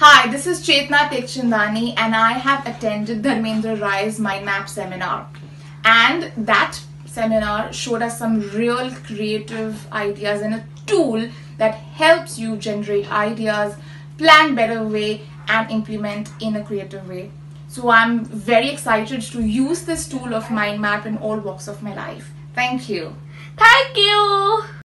Hi, this is Chetna Teckchandani and I have attended Dharmendra Rai's Mind Map seminar. And that seminar showed us some real creative ideas and a tool that helps you generate ideas, plan better way and implement in a creative way. So I'm very excited to use this tool of Mind Map in all walks of my life. Thank you. Thank you.